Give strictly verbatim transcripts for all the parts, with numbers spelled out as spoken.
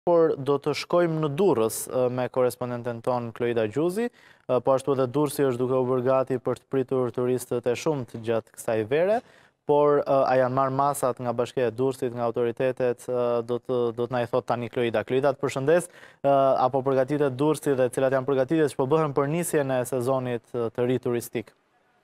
por do të shkojmë në Durrës me korespondenten ton Kloida Gjuzi, po ashtu edhe Durrësi është duke u bërë gati për të pritur turistët e shumt gjatë kësaj vere, por a janë marrë masat nga Bashkia e Durrësit, nga autoritetet, do të do të na i thot tani Kloida. Kloida, të përshëndes, apo përgatitet Durrësi dhe cilat janë përgatitjet që po bëhen për nisjen e sezonit të ri turistik?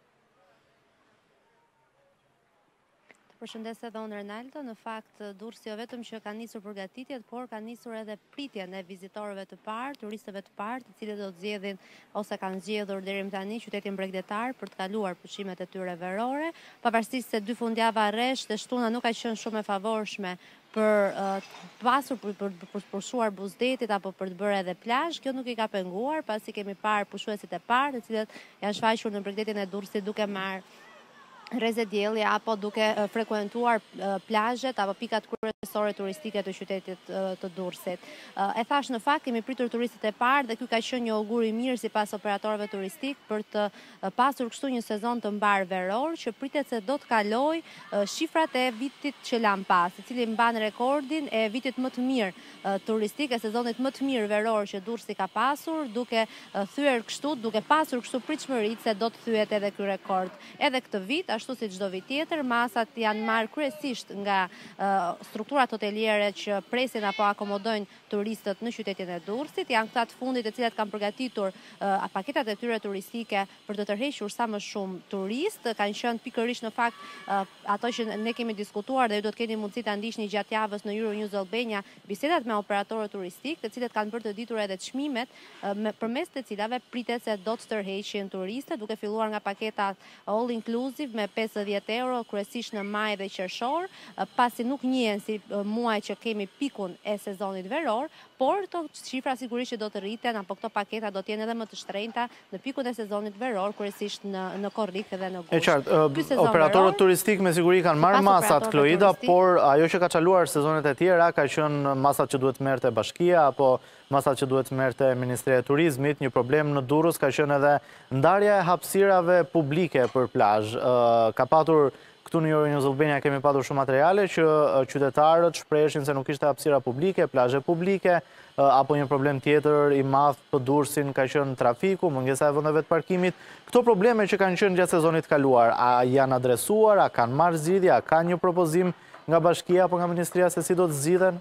Përshëndes edhe unë Ronaldo, në fakt Durrësi jo vetëm që ka nisur përgatitjet, por ka nisur edhe pritjen e vizitorëve të parë, turistëve të parë, të cilët do të zgjedhin ose kanë zgjedhur deri më tani qytetin bregdetar për të kaluar pushimet e tyre verore, pavarësisht se dy fundjava rresht dhe shtuna nuk ka qenë shumë e favorshme për të pasur për të pushuar Buzdetit apo për të bërë edhe plazh. Kjo nuk i ka penguar, pasi kemi parë pushuesit e parë, të cilët janë shfaqur në bregdetin e Durrësit duke marrë rreze dielli apo duke frekuentuar plazhet apo pikat kryesore turistike të qytetit të Durrësit. E thash, në fakt kemi pritur turistët e parë dhe ky ka qenë një augur i mirë sipas operatorëve turistik për të pasur kështu një sezon të mbar veror që pritet se do të kalojë shifrat e vitit që lan pas, i cili mban rekordin e vitit më të mirë turistik, e sezonit më të mirë veror që Durrësi ka pasur, duke thyer kështu, duke pasur kështu pritshmëritë se do të thyet edhe ky rekord. Edhe këtë vit, ashtu si çdo vit tjetër, masat janë marrë kryesisht nga uh, strukturat hoteliere që presin apo akomodojnë turistët në qytetin e Durrësit. Janë këta të fundit të cilat kanë përgatitur uh, paketat e tyre turistike për të tërhequr sa më shumë turist. Kanë qenë pikërisht në fakt uh, ato që ne kemi diskutuar dhe ju do të keni mundësi ta ndiqni gjatë javës në Euronews Albania, bisedat me operatorët turistik, të cilët kanë bërë të ditur edhe çmimet uh, me, përmes të cilave pritet se do të tërheqin turistët, duke filluar nga paketat all inclusive me pesëdhjetë euro, kryesisht në maj dhe qershor, pasi nuk njihen si muaj që kemi pikun e sezonit veror, por këto shifra sigurisht që do të rriten, apo këto paketa do të jenë edhe më të shtrenjta në pikun e sezonit veror, kryesisht në në korrik dhe në gusht. E qartë, operatorët turistik me siguri kanë marrë masat, Kloida, por ajo që ka çaluar sezonet e tjera ka qenë masat që duhet merrte bashkia apo masat që duhet merrte Ministria e Turizmit. Një problem në Durrës ka qenë edhe ndarja e hapësirave publike për plazh. Ka patur këtu në Euronews Albania kemi patur shumë materiale që qytetarët shprehin se nuk ishte hapësira publike, plazhe publike, apo një problem tjetër i madh për Durrësin ka qenë trafiku, mungesa e vendeve të parkimit. Këto probleme që kanë qenë gjatë sezonit kaluar, a janë adresuar, a kanë marrë zgjidhje, a ka një propozim nga bashkia apo nga ministria se si do të zgjidhen?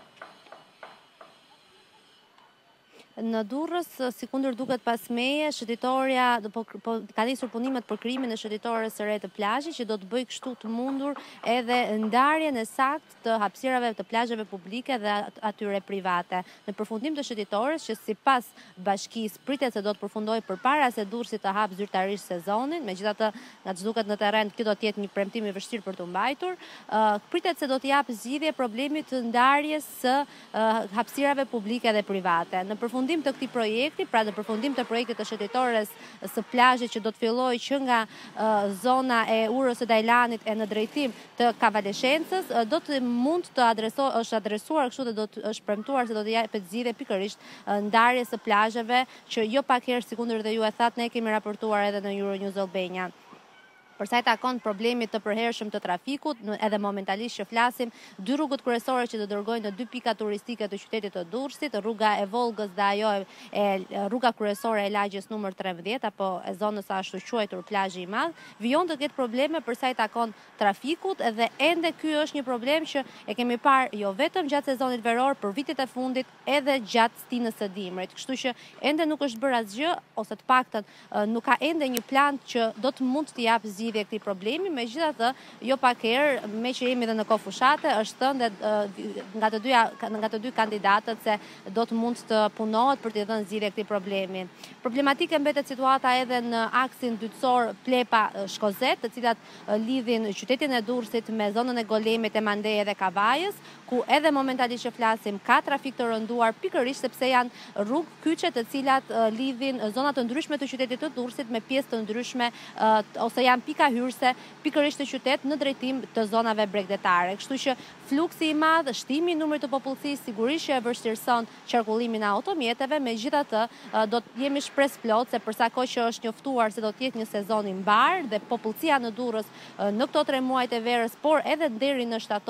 Në Durrës, si kundër duket pas meje, shëtitoria po, po, ka nisur punimet për krijimin e shëtitores së re të plazhit, që do të bëjë kështu të mundur edhe ndarjen e saktë të hapësirave të plazheve publike dhe atyre private. Në përfundim të shëtitores, që sipas bashkisë pritet se do të përfundojë përpara se Durrësi të hapë zyrtarisht sezonin, megjithatë nga ç'duket në terren kjo do të jetë një premtim i vështirë për të mbajtur, uh, pritet se do të japë zgjidhje problemit të ndarjes së uh, hapësirave publike dhe private. Në përfundim Në përfundim të këtij projekti, pra në përfundim të projektit të shëtitores së plazhit që do të fillojë që nga uh, zona e Urës së Dajlanit e në drejtim të Kavaleshencës, uh, do të mund të adreso, është adresuar kështu dhe do të është premtuar se do të japet zgjidhje pikërisht uh, ndarjes së plazheve, që jo pak herë sikundër dhe ju e thatë ne kemi raportuar edhe në Euronews Albania. Për sa i takon problemit të përhershëm të trafikut, edhe momentalisht që flasim, dy rrugët kryesore që do dërgojnë në dy pika turistike të qytetit të Durrësit, rruga e Volgës dhe ajo e, e rruga kryesore e lagjes numër tredhjetë apo e zonës ashtu quajtur plazhi i madh, vijon të ketë probleme për sa i takon trafikut, dhe ende ky është një problem që e kemi parë jo vetëm gjatë sezonit veror, por vitet e fundit edhe gjatë stinës së dimrit. Kështu që ende nuk është bërë asgjë, ose të paktën nuk ka ende një plan që do të mund të japë zgjidhje këtij problemi, megjithatë jo pak herë, me që jemi edhe në kohë fushate, është thënë nga të dyja nga të dy kandidatët se do të mund të punohet për të dhënë zgjidhje këtij problemi. Problematike mbetet situata edhe në aksin dytësor Plepa-Shkozet, të cilat lidhin qytetin e Durrësit me zonën e Golemit, e Mandeje dhe Kavajës, ku edhe momentalisht që flasim ka trafik të rënduar, pikërisht sepse janë rrugë kyçe të cilat lidhin zona të ndryshme të qytetit të Durrësit me pjesë të ndryshme, ose janë pika hyrëse pikërisht të qytet në drejtim të zonave bregdetare. Kështu që fluksi i madh, shtimi i numrit të popullsisë sigurisht që e vështirëson qarkullimin e automjeteve, megjithatë do të jemi shpresë plot se për sa kohë që është njoftuar se do të jetë një sezon i mbar dhe popullsia në Durrës në këto tre muajt e verës, por edhe deri në shtator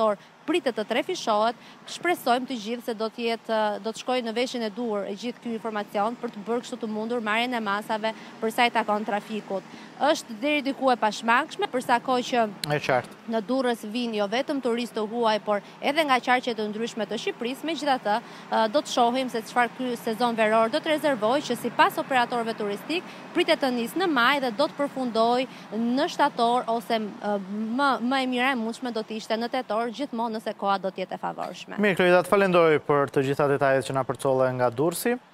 pritet të trefishohet, shpresojmë të gjithë se do të jetë do të shkojë në veshin e duhur e gjithë ky informacion për të bërë kështu të mundur marrjen e masave për sa i takon trafikut. Është deri diku e pashmangshme, për sa kohë që e qartë. Në Durrës vinë jo vetëm turistë të huaj, por edhe nga qarqet të ndryshme të Shqipërisë. Megjithatë, do të shohim se çfarë ky sezon veror do të rezervojë, që sipas operatorëve turistik pritet të nisë në maj dhe do të përfundojë në shtator ose më më e mira e mundshme do të ishte në tetor, gjithmonë nëse koha do të jetë e favorshme. Mirë, Kloida, të falenderoj për të gjitha detajet që na përcolle nga Durrësi.